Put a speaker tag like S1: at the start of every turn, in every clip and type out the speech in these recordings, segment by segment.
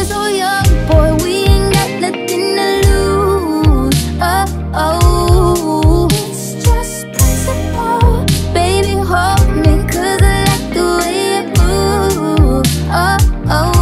S1: We're so young, boy, we ain't got nothing to lose. Oh, it's just principle. Baby, hold me, 'cause I like the way it moves. Oh.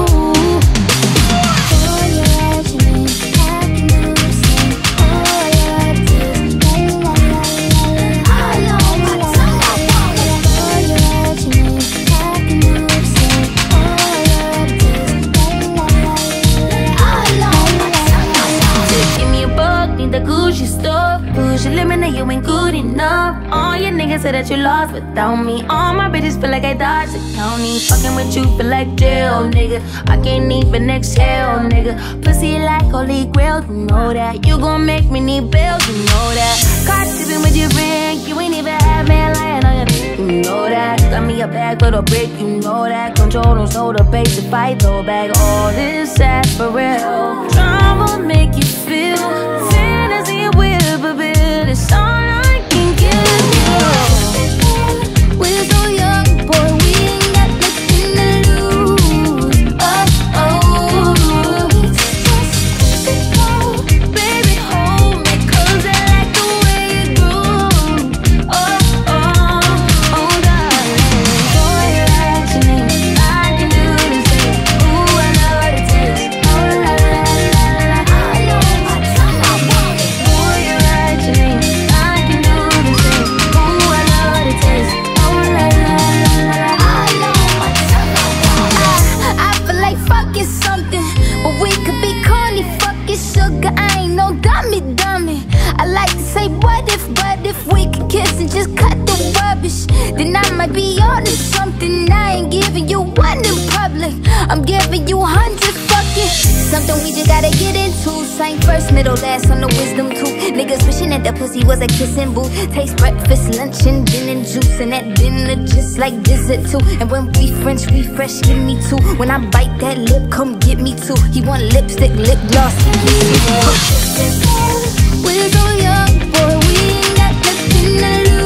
S1: You ain't good enough. All your niggas say that you lost without me. All my bitches feel like I dodged the county. Fucking with you feel like jail, nigga. I can't even exhale, nigga. Pussy like holy grail, you know that. You gon' make me need bail, you know that. Caught tipping with your friend, you ain't even have man lying on your dick, you know that. Got me a bag for the brick, you know that. Control don't show the base if I throw back all this ass for real. Drama make you feel fantasy with a bit. It's all I can give you. We're so young, boy, we ain't got nothing to lose. Oh, baby, hold me, 'cause I like the way you groove. Oh, darling, boy, you're acting, I can do this thing. Ooh, I know what it takes. Oh, la la la la, I know my time, I want it. Boy, you're acting. Something, but we could be corny, fucking sugar. I ain't no dummy. I like to say what if we could kiss and just cut the rubbish. Then I might be on to something. I ain't giving you one in public, I'm giving you 100 fucking. Something we just gotta get into. Same first, middle, last on the wisdom tooth. Niggas wishing that the pussy was a kissing booth. Taste breakfast, lunch, and dinner juice. And that dinner just like dessert too. And when we French refresh, give me two. When I bite that lip, come get me too. He want lipstick, lip gloss. We're so young, boy, we ain't got nothing to lose.